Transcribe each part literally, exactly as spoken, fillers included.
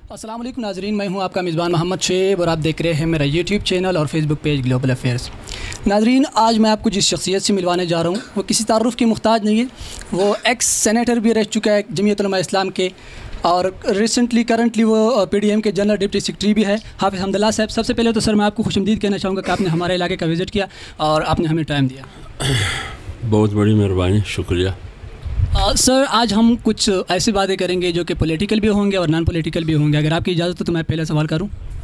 السلام علیکم ناظرین، میں ہوں آپ کا میزبان محمد شیب اور آپ دیکھ رہے ہیں میرا یوٹیوب چینل اور Facebook page global affairs. ناظرین، آج میں آپ کو جس شخصیت سے ملوانے جا رہا ہوں وہ کسی تعارف کی محتاج نہیں ہے۔ وہ ایکس سینیٹر بھی رہ چکا ہے جمعیت علماء اسلام کے، اور ریسنٹلی کرنٹلی وہ پی ڈی ایم کے جنرل ڈپٹی سیکرٹری بھی ہے، حافظ حمد اللہ صاحب۔ سب سے پہلے تو سر میں آپ کو خوش آمدید کہنا چاہوں گا کہ آپ نے ہمارے علاقے کا وزٹ کیا اور آپ نے ہمیں ٹائم دیا۔ بہت بڑی مہربانی، شکریہ۔ سر آج ہم کچھ ایسی باتیں کریں گے جو کہ پولیٹیکل بھی ہوں گے اور نان پولیٹیکل بھی ہوں گے۔ اگر آپ کی اجازت ہو تو میں پہلے سوال کروں۔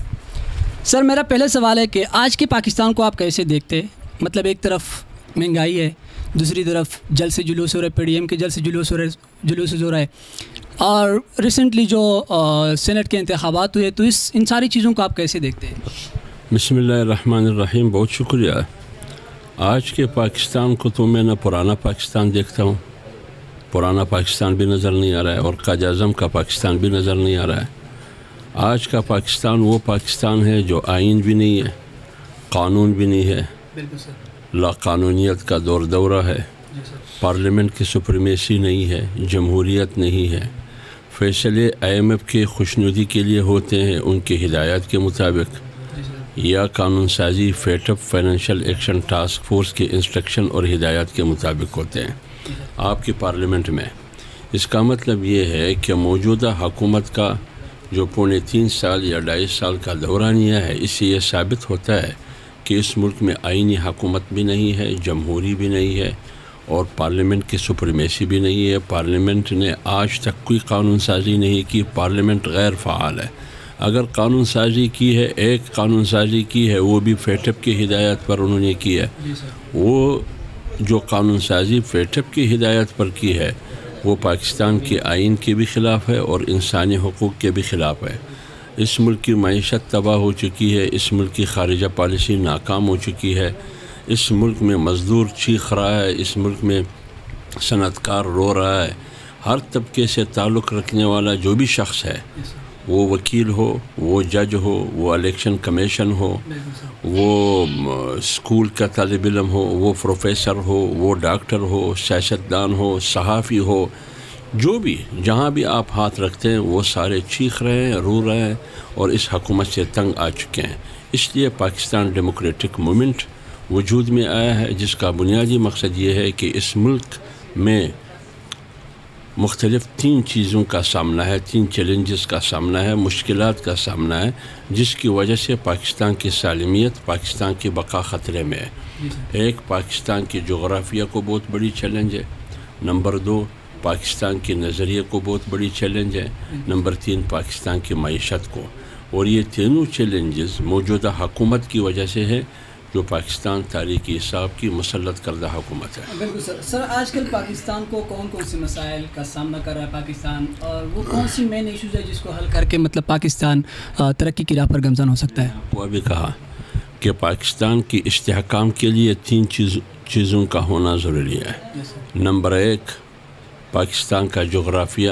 سر میرا پہلا سوال ہے کہ آج کے پاکستان کو آپ کیسے دیکھتے؟ مطلب ایک طرف مہنگائی ہے، دوسری طرف جل سے جلوس ہو رہا ہے، پی ڈی ایم کے جل سے جلوس ہو رہے جلوس ہو رہا ہے، اور ریسنٹلی جو سینٹ کے انتخابات ہوئے، تو اس ان ساری چیزوں کو آپ کیسے دیکھتے ہیں؟ بسم اللہ الرحمن الرحیم، بہت شکریہ۔ آج کے پاکستان کو تو میں نہ پرانا پاکستان دیکھتا ہوں، پرانا پاکستان بھی نظر نہیں آ رہا ہے، اور قائد اعظم کا پاکستان بھی نظر نہیں آ رہا ہے۔ آج کا پاکستان وہ پاکستان ہے جو آئین بھی نہیں ہے، قانون بھی نہیں ہے، بالکل سر، لا قانونیت کا دور دورہ ہے، پارلیمنٹ کی سپریمیسی نہیں ہے، جمہوریت نہیں ہے، فیصلے آئی ایم ایف کے خوشنودی کے لیے ہوتے ہیں ان کی ہدایات کے مطابق، یا قانون سازی فیٹ اپ فائنینشیل ایکشن ٹاسک فورس کے انسٹرکشن اور ہدایات کے مطابق ہوتے ہیں آپ کی پارلیمنٹ میں۔ اس کا مطلب یہ ہے کہ موجودہ حکومت کا جو پونے تین سال یا ڈھائی سال کا دورانیہ ہے، اس سے یہ ثابت ہوتا ہے کہ اس ملک میں آئینی حکومت بھی نہیں ہے، جمہوری بھی نہیں ہے، اور پارلیمنٹ کی سپریمیسی بھی نہیں ہے۔ پارلیمنٹ نے آج تک کوئی قانون سازی نہیں کی، پارلیمنٹ غیر فعال ہے۔ اگر قانون سازی کی ہے، ایک قانون سازی کی ہے، وہ بھی فیٹ اپ کی ہدایت پر انہوں نے کی ہے۔ وہ جو قانون سازی فیٹ اپ کی ہدایت پر کی ہے وہ پاکستان کے آئین کے بھی خلاف ہے اور انسانی حقوق کے بھی خلاف ہے۔ اس ملک کی معیشت تباہ ہو چکی ہے، اس ملک کی خارجہ پالیسی ناکام ہو چکی ہے، اس ملک میں مزدور چیخ رہا ہے، اس ملک میں صنعت کار رو رہا ہے۔ ہر طبقے سے تعلق رکھنے والا جو بھی شخص ہے، وہ وکیل ہو، وہ جج ہو، وہ الیکشن کمیشن ہو، وہ اسکول کا طالب علم ہو، وہ پروفیسر ہو، وہ ڈاکٹر ہو، سیاستدان ہو، صحافی ہو، جو بھی جہاں بھی آپ ہاتھ رکھتے ہیں وہ سارے چیخ رہے ہیں، رو رہے ہیں، اور اس حکومت سے تنگ آ چکے ہیں۔ اس لیے پاکستان ڈیموکریٹک موومنٹ وجود میں آیا ہے، جس کا بنیادی مقصد یہ ہے کہ اس ملک میں مختلف تین چیزوں کا سامنا ہے، تین چیلنجز کا سامنا ہے، مشکلات کا سامنا ہے، جس کی وجہ سے پاکستان کی سالمیت، پاکستان کی بقا خطرے میں ہے۔ ایک، پاکستان کی جغرافیہ کو بہت بڑی چیلنج ہے۔ نمبر دو، پاکستان کے نظریے کو بہت بڑی چیلنج ہے۔ نمبر تین، پاکستان کی معیشت کو۔ اور یہ تینوں چیلنجز موجودہ حکومت کی وجہ سے ہے، جو پاکستان تاریخی حساب کی مسلط کردہ حکومت ہے۔ بالکل سر۔ سر آج کل پاکستان کو کون کون سے مسائل کا سامنا کر رہا ہے پاکستان، اور وہ کون سی مین ایشوز ہے جس کو حل کر کے مطلب پاکستان ترقی کی راہ پر گامزن ہو سکتا ہے؟ وہ ابھی کہا کہ پاکستان کی استحکام کے لیے تین چیز چیزوں کا ہونا ضروری ہے۔ نمبر ایک، پاکستان کا جغرافیہ،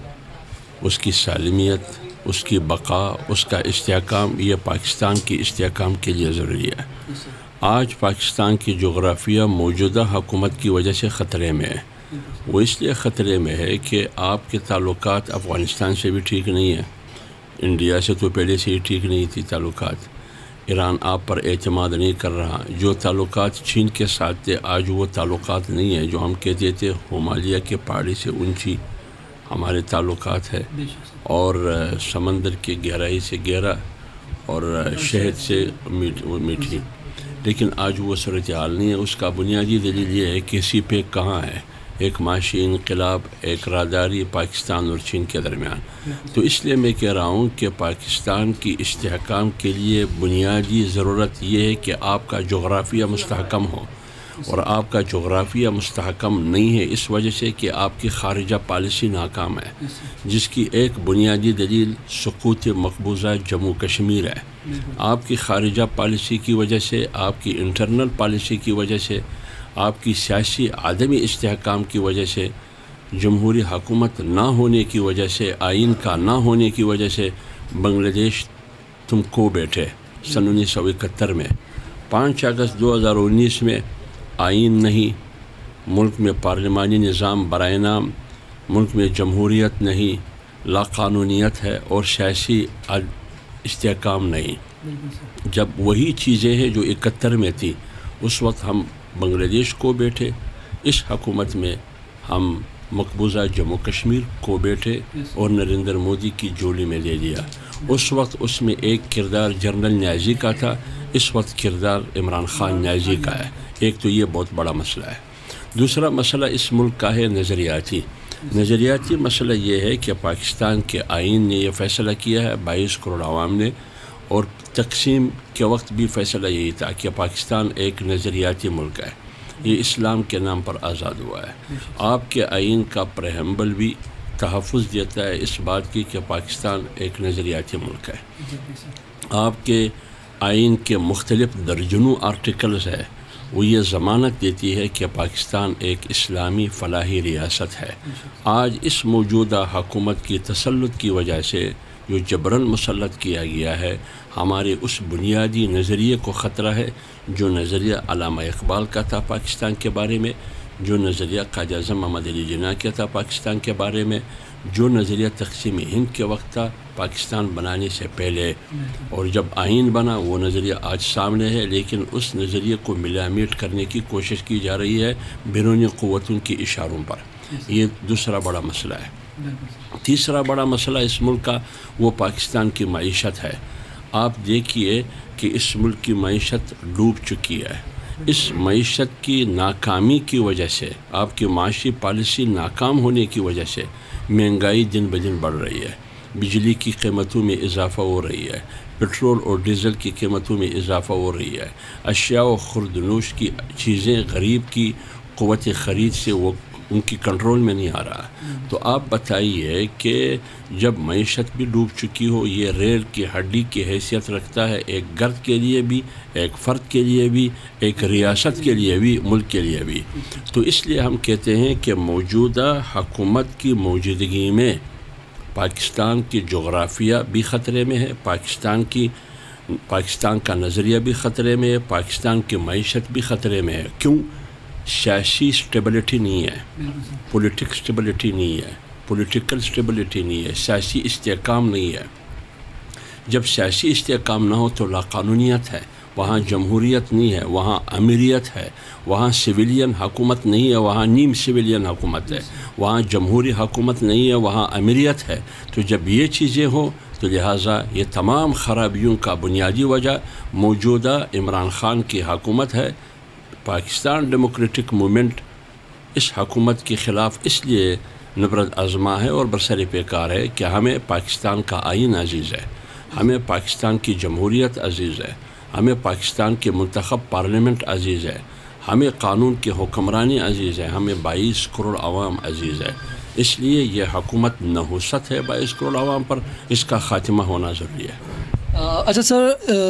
اس کی سالمیت، اس کی بقا، اس کا استحکام، یہ پاکستان کی استحکام کے لیے ضروری ہے۔ آج پاکستان کی جغرافیہ موجودہ حکومت کی وجہ سے خطرے میں ہے۔ وہ اس لیے خطرے میں ہے کہ آپ کے تعلقات افغانستان سے بھی ٹھیک نہیں ہیں، انڈیا سے تو پہلے سے ہی ٹھیک نہیں تھی تعلقات، ایران آپ پر اعتماد نہیں کر رہا، جو تعلقات چین کے ساتھ تھے آج وہ تعلقات نہیں ہیں، جو ہم کہتے تھے ہمالیہ کے پہاڑی سے اونچی ہمارے تعلقات ہے، اور سمندر کی گہرائی سے گہرا، اور شہد سے میٹھی، لیکن آج وہ صورتحال نہیں ہے۔ اس کا بنیادی دلیل یہ ہے کہ سی پیک کہاں ہے، ایک معاشی انقلاب، ایک راداری پاکستان اور چین کے درمیان۔ تو اس لیے میں کہہ رہا ہوں کہ پاکستان کی استحکام کے لیے بنیادی ضرورت یہ ہے کہ آپ کا جغرافیہ مستحکم ہو، اور آپ کا جغرافیہ مستحکم نہیں ہے اس وجہ سے کہ آپ کی خارجہ پالیسی ناکام ہے، جس کی ایک بنیادی دلیل سقوط مقبوضہ جموں کشمیر ہے۔ آپ کی خارجہ پالیسی کی وجہ سے، آپ کی انٹرنل پالیسی کی وجہ سے، آپ کی سیاسی عدمی استحکام کی وجہ سے، جمہوری حکومت نہ ہونے کی وجہ سے، آئین کا نہ ہونے کی وجہ سے بنگلہ دیش تم کو بیٹھے سن انیس سو اکہتر میں، پانچ اگست دو ہزار انیس میں آئین نہیں، ملک میں پارلیمانی نظام برائے نام، ملک میں جمہوریت نہیں، لاقانونیت ہے اور سیاسی استحکام نہیں۔ جب وہی چیزیں ہیں جو اکہتر میں تھی، اس وقت ہم بنگلہ دیش کو بیٹھے، اس حکومت میں ہم مقبوضہ جموں کشمیر کو بیٹھے اور نریندر مودی کی جولی میں لے لیا۔ اس وقت اس میں ایک کردار جنرل نیازی کا تھا، اس وقت کردار عمران خان نیازی کا ہے۔ ایک تو یہ بہت بڑا مسئلہ ہے۔ دوسرا مسئلہ اس ملک کا ہے نظریاتی۔ نظریاتی مسئلہ یہ ہے کہ پاکستان کے آئین نے یہ فیصلہ کیا ہے، بائیس کروڑ عوام نے، اور تقسیم کے وقت بھی فیصلہ یہی تھا کہ پاکستان ایک نظریاتی ملک ہے، یہ اسلام کے نام پر آزاد ہوا ہے۔ آپ کے آئین کا پریمبل بھی تحفظ دیتا ہے اس بات کی کہ پاکستان ایک نظریاتی ملک ہے۔ آپ کے آئین کے مختلف درجنوں آرٹیکلز ہے، وہ یہ ضمانت دیتی ہے کہ پاکستان ایک اسلامی فلاحی ریاست ہے۔ آج اس موجودہ حکومت کی تسلط کی وجہ سے جو جبراً مسلط کیا گیا ہے، ہمارے اس بنیادی نظریے کو خطرہ ہے جو نظریہ علامہ اقبال کا تھا پاکستان کے بارے میں، جو نظریہ قائد اعظم محمد علی جناح کا تھا پاکستان کے بارے میں، جو نظریہ تقسیم ہند کے وقت تھا پاکستان بنانے سے پہلے، اور جب آئین بنا وہ نظریہ آج سامنے ہے، لیکن اس نظریے کو ملا میٹ کرنے کی کوشش کی جا رہی ہے بیرونی قوتوں کے اشاروں پر۔ یہ دوسرا بڑا مسئلہ ہے۔ تیسرا بڑا مسئلہ اس ملک کا وہ پاکستان کی معیشت ہے۔ آپ دیکھیے کہ اس ملک کی معیشت ڈوب چکی ہے۔ اس معیشت کی ناکامی کی وجہ سے، آپ کی معاشی پالیسی ناکام ہونے کی وجہ سے مہنگائی دن بدن بڑھ رہی ہے، بجلی کی قیمتوں میں اضافہ ہو رہی ہے، پٹرول اور ڈیزل کی قیمتوں میں اضافہ ہو رہی ہے، اشیاء و خوردنوش کی چیزیں غریب کی قوت خرید سے وہ ان کی کنٹرول میں نہیں آ رہا۔ تو آپ بتائیے کہ جب معیشت بھی ڈوب چکی ہو، یہ ریل کی ہڈی کی حیثیت رکھتا ہے ایک گرد کے لیے بھی، ایک فرد کے لیے بھی، ایک ریاست کے لیے بھی، ملک کے لیے بھی۔ تو اس لیے ہم کہتے ہیں کہ موجودہ حکومت کی موجودگی میں پاکستان کی جغرافیہ بھی خطرے میں ہے، پاکستان کی پاکستان کا نظریہ بھی خطرے میں ہے، پاکستان کی معیشت بھی خطرے میں ہے۔ کیوں؟ سیاسی اسٹیبلٹی نہیں ہے، پولیٹک اسٹیبلٹی نہیں ہے، پولیٹیکل اسٹیبلٹی نہیں ہے، سیاسی استحکام نہیں ہے۔ جب سیاسی استحکام نہ ہو تو لاقانونیت ہے، وہاں جمہوریت نہیں ہے، وہاں امیریت ہے، وہاں سویلین حکومت نہیں ہے، وہاں نیم سویلین حکومت ہے، وہاں جمہوری حکومت نہیں ہے، وہاں امیریت ہے۔ تو جب یہ چیزیں ہوں تو لہٰذا یہ تمام خرابیوں کا بنیادی وجہ موجودہ عمران خان کی حکومت ہے۔ پاکستان ڈیموکریٹک موومنٹ اس حکومت کے خلاف اس لیے نبرد آزما ہے اور برسر پیکار ہے کہ ہمیں پاکستان کا آئین عزیز ہے، ہمیں پاکستان کی جمہوریت عزیز ہے، ہمیں پاکستان کے منتخب پارلیمنٹ عزیز ہے، ہمیں قانون کی حکمرانی عزیز ہے، ہمیں بائیس کروڑ عوام عزیز ہے۔ اس لیے یہ حکومت نحوست ہے بائیس کروڑ عوام پر، اس کا خاتمہ ہونا ضروری ہے۔ اچھا سر،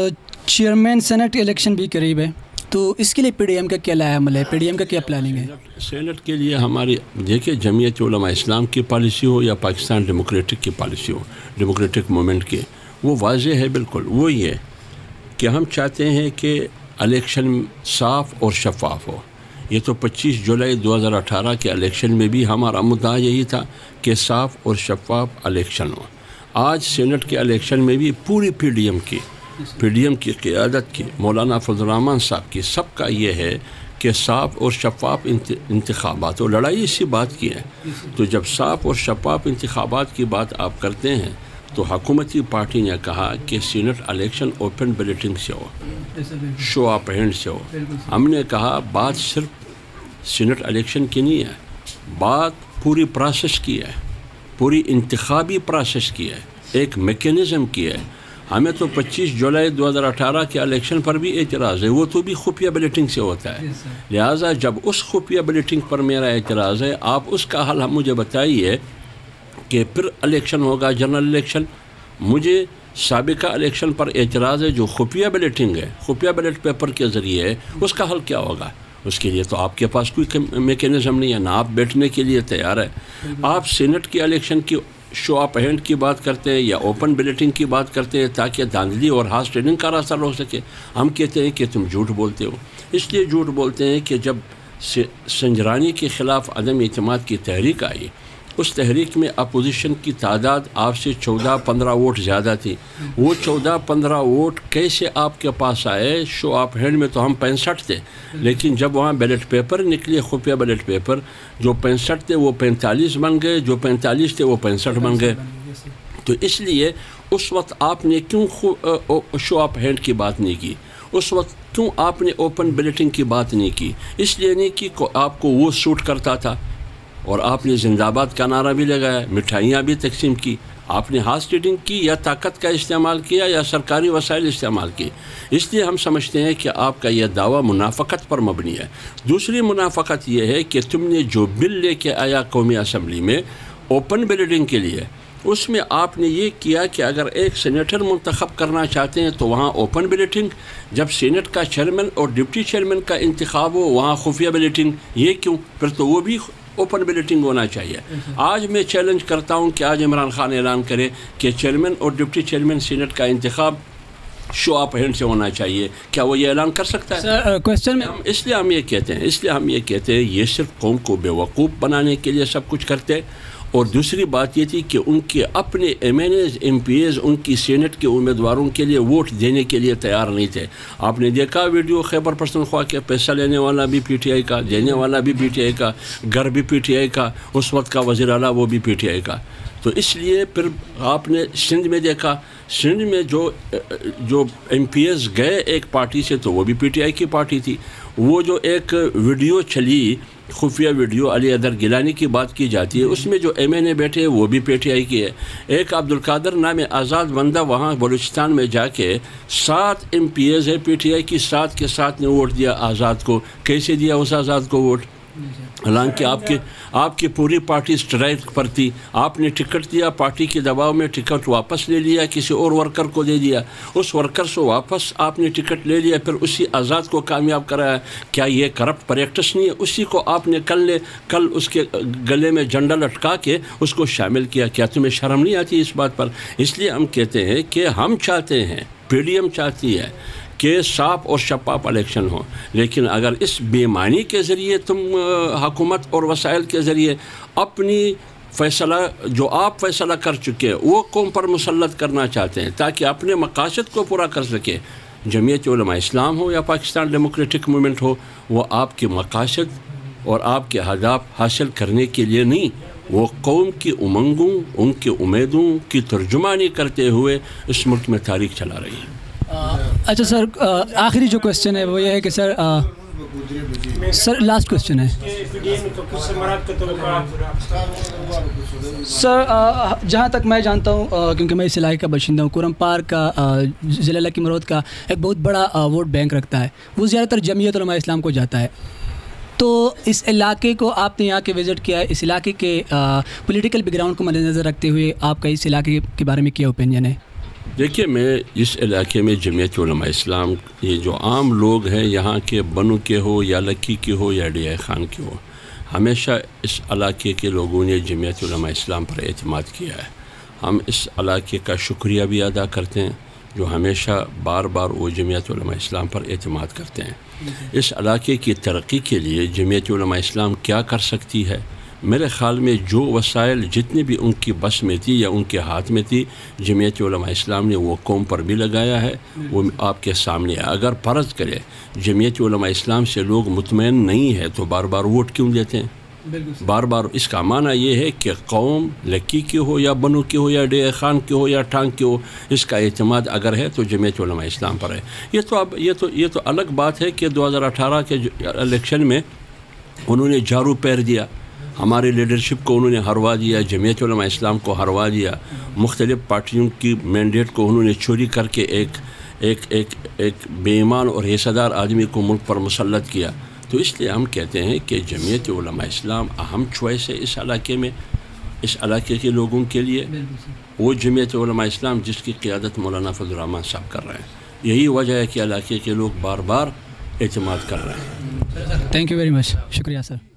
چیئرمین سینٹ الیکشن بھی قریب ہے، تو اس کے لیے پی ڈی ایم کا کیا لایا عمل ہے؟ پی ڈی ایم کا کیا پلاننگ ہے؟ سینٹ کے لیے ہماری دیکھیں جمعیت علماء اسلام کی پالیسی ہو یا پاکستان ڈیموکریٹک کی پالیسی ہو، ڈیموکریٹک موومنٹ کی، وہ واضح ہے بالکل۔ وہ یہ کہ ہم چاہتے ہیں کہ الیکشن صاف اور شفاف ہو۔ یہ تو پچیس جولائی دو ہزار اٹھارہ کے الیکشن میں بھی ہمارا مدعا یہی تھا کہ صاف اور شفاف الیکشن ہو۔ آج سینٹ کے الیکشن میں بھی پوری پی ڈی ایم کی پی ڈی ایم کی قیادت کی، مولانا فضل الرحمان صاحب کی، سب کا یہ ہے کہ صاف اور شفاف انتخابات ہو۔ لڑائی اسی بات کی ہے۔ تو جب صاف اور شفاف انتخابات کی بات آپ کرتے ہیں تو حکومتی پارٹی نے کہا کہ سینٹ الیکشن اوپن بیلٹنگ سے ہو، شو آف ہینڈ سے ہو۔ ہم نے کہا بات صرف سینٹ الیکشن کی نہیں ہے، بات پوری پروسیس کی ہے، پوری انتخابی پروسیس کی ہے، ایک میکینزم کی ہے۔ ہمیں تو پچیس جولائی دو ہزار اٹھارہ کے الیکشن پر بھی اعتراض ہے، وہ تو بھی خفیہ بیلٹنگ سے ہوتا ہے۔ لہٰذا جب اس خفیہ بیلٹنگ پر میرا اعتراض ہے، آپ اس کا حل ہم مجھے بتائیے کہ پھر الیکشن ہوگا جنرل الیکشن۔ مجھے سابقہ الیکشن پر اعتراض ہے جو خفیہ بیلٹنگ ہے، خفیہ بیلٹ پیپر کے ذریعے ہے، اس کا حل کیا ہوگا؟ اس کے لیے تو آپ کے پاس کوئی میکینزم نہیں ہے، نہ آپ بیٹھنے کے لیے تیار ہے۔ آپ سینٹ کی الیکشن کی شو آف ہینڈ کی بات کرتے ہیں یا اوپن بیلٹنگ کی بات کرتے ہیں تاکہ دھاندلی اور ہارس ٹریڈنگ کا راستہ ہو سکے۔ ہم کہتے ہیں کہ تم جھوٹ بولتے ہو۔ اس لیے جھوٹ بولتے ہیں کہ جب سنجرانی کے خلاف عدم اعتماد کی تحریک آئی، اس تحریک میں اپوزیشن کی تعداد آپ سے چودہ پندرہ ووٹ زیادہ تھی. وہ چودہ پندرہ ووٹ کیسے آپ کے پاس آئے؟ شو آف ہینڈ میں تو ہم پینسٹھ تھے، لیکن جب وہاں بیلٹ پیپر نکلے، خفیہ بیلٹ پیپر، جو پینسٹھ تھے وہ پینتالیس بن گئے، جو پینتالیس تھے وہ پینسٹھ بن گئے. تو اس لیے اس وقت آپ نے کیوں شو آف ہینڈ کی بات نہیں کی؟ اس وقت کیوں آپ نے اوپن بیلٹنگ کی بات نہیں کی؟ اس لیے نہیں کہ آپ کو وہ سوٹ کرتا تھا، اور آپ نے زندہ باد کا نعرہ بھی لگایا، مٹھائیاں بھی تقسیم کی. آپ نے ہارس ٹریڈنگ کی یا طاقت کا استعمال کیا یا سرکاری وسائل استعمال کی. اس لیے ہم سمجھتے ہیں کہ آپ کا یہ دعویٰ منافقت پر مبنی ہے. دوسری منافقت یہ ہے کہ تم نے جو بل لے کے آیا قومی اسمبلی میں اوپن بیلٹنگ کے لیے، اس میں آپ نے یہ کیا کہ اگر ایک سینیٹر منتخب کرنا چاہتے ہیں تو وہاں اوپن بیلٹنگ، جب سینٹ کا چیئرمین اور ڈپٹی چیئرمین کا انتخاب ہو وہاں خفیہ بیلٹنگ. یہ کیوں؟ پھر تو وہ بھی اوپن بیلٹنگ ہونا چاہیے. آج میں چیلنج کرتا ہوں کہ آج عمران خان اعلان کرے کہ چیئرمین اور ڈپٹی چیئرمین سینٹ کا انتخاب شو آف ہینڈ سے ہونا چاہیے. کیا وہ یہ اعلان کر سکتا ہے؟ کوشچن میں اس لیے ہم یہ کہتے ہیں اس لیے ہم یہ کہتے ہیں یہ صرف قوم کو بیوقوف بنانے کے لیے سب کچھ کرتے. اور دوسری بات یہ تھی کہ ان کے اپنے M N As M P As ان کی سینٹ کے امیدواروں کے لیے ووٹ دینے کے لیے تیار نہیں تھے. آپ نے دیکھا ویڈیو خیبر پختونخوا کے، پیسہ لینے والا بھی پی ٹی آئی کا، دینے والا بھی پی ٹی آئی کا، گھر بھی پی ٹی آئی کا، اس وقت کا وزیر اعلیٰ وہ بھی پی ٹی آئی کا. تو اس لیے پھر آپ نے سندھ میں دیکھا، سندھ میں جو جو ایم پی ایز گئے ایک پارٹی سے تو وہ بھی پی ٹی آئی کی پارٹی تھی. وہ جو ایک ویڈیو چلی خفیہ ویڈیو علی ادر گیلانی کی بات کی جاتی ہے، اس میں جو ایم این اے بیٹھے وہ بھی پی ٹی آئی کی ہے. ایک عبدالقادر نام آزاد بندہ وہاں بلوچستان میں جا کے سات ایم پی ایز ہے پی ٹی آئی کی، سات کے ساتھ نے ووٹ دیا آزاد کو. کیسے دیا اس آزاد کو ووٹ؟ حالانکہ آپ کی آپ کی پوری پارٹی اسٹرائک پر تھی. آپ نے ٹکٹ دیا، پارٹی کے دباؤ میں ٹکٹ واپس لے لیا، کسی اور ورکر کو دے دیا. اس ورکر سے واپس آپ نے ٹکٹ لے لیا، پھر اسی آزاد کو کامیاب کرایا. کیا یہ کرپٹ پریکٹس نہیں ہے؟ اسی کو آپ نے کل نے کل اس کے گلے میں جھنڈا لٹکا کے اس کو شامل کیا. کیا تمہیں شرم نہیں آتی اس بات پر؟ اس لیے ہم کہتے ہیں کہ ہم چاہتے ہیں، پی ڈی ایم چاہتی ہے کہ صاف اور شفاف الیکشن ہو، لیکن اگر اس بے ایمانی کے ذریعے تم حکومت اور وسائل کے ذریعے اپنی فیصلہ جو آپ فیصلہ کر چکے وہ قوم پر مسلط کرنا چاہتے ہیں تاکہ اپنے مقاصد کو پورا کر سکے، جمعیت علماء اسلام ہو یا پاکستان ڈیموکریٹک موومنٹ ہو، وہ آپ کے مقاصد اور آپ کے اہداف حاصل کرنے کے لیے نہیں، وہ قوم کی امنگوں، ان کی امیدوں کی ترجمانی کرتے ہوئے اس ملک میں تاریخ چلا رہی ہے. اچھا سر، آخری جو کوشچن ہے وہ یہ ہے کہ سر سر لاسٹ کوشچن ہے سر، جہاں تک میں جانتا ہوں کیونکہ میں اس علاقے کا باشندہ ہوں، کورم پارک کا ضلع لکی مرود کا ایک بہت بڑا ووٹ بینک رکھتا ہے، وہ زیادہ تر جمعیت علماء اسلام کو جاتا ہے. تو اس علاقے کو آپ نے یہاں کے وزٹ کیا ہے، اس علاقے کے پولیٹیکل بیک گراؤنڈ کو مد نظر رکھتے ہوئے آپ کا اس علاقے کے بارے میں کیا اوپینین ہے؟ دیکھیے، میں اس علاقے میں جمعیت علماء اسلام یہ جو عام لوگ ہیں یہاں کے، بنو کے ہو یا لکی کے ہو یا ڈی آئی خان کے ہو، ہمیشہ اس علاقے کے لوگوں نے جمعیت علماء اسلام پر اعتماد کیا ہے. ہم اس علاقے کا شکریہ بھی ادا کرتے ہیں جو ہمیشہ بار بار وہ جمعیت علماء اسلام پر اعتماد کرتے ہیں. اس علاقے کی ترقی کے لیے جمعیت علماء اسلام کیا کر سکتی ہے؟ میرے خیال میں جو وسائل جتنے بھی ان کی بس میں تھی یا ان کے ہاتھ میں تھی، جمعیت علماء اسلام نے وہ قوم پر بھی لگایا ہے، وہ آپ کے سامنے ہے. اگر فرض کرے جمعیت علماء اسلام سے لوگ مطمئن نہیں ہے تو بار بار ووٹ کیوں دیتے ہیں؟ بار بار اس کا معنی یہ ہے کہ قوم لکی کی ہو یا بنو کی ہو یا ڈی اے خان کی ہو یا ٹانگ کی ہو، اس کا اعتماد اگر ہے تو جمعیت علماء اسلام پر ہے. یہ تو اب یہ تو یہ تو الگ بات ہے کہ دو ہزار اٹھارہ کے الیکشن میں انہوں نے جارو پیر دیا، ہماری لیڈرشپ کو انہوں نے ہروا دیا، جمعیت علماء اسلام کو ہروا دیا، مختلف پارٹیوں کی مینڈیٹ کو انہوں نے چوری کر کے ایک ایک ایک ایک بے ایمان اور حصہ دار آدمی کو ملک پر مسلط کیا. تو اس لیے ہم کہتے ہیں کہ جمعیت علماء اسلام اہم چوائس ہے اس علاقے میں، اس علاقے کے لوگوں کے لیے. وہ جمعیت علماء اسلام جس کی قیادت مولانا فضل الرحمان صاحب کر رہے ہیں، یہی وجہ ہے کہ علاقے کے لوگ بار بار اعتماد کر رہے ہیں. تھینک یو ویری مچ، شکریہ سر.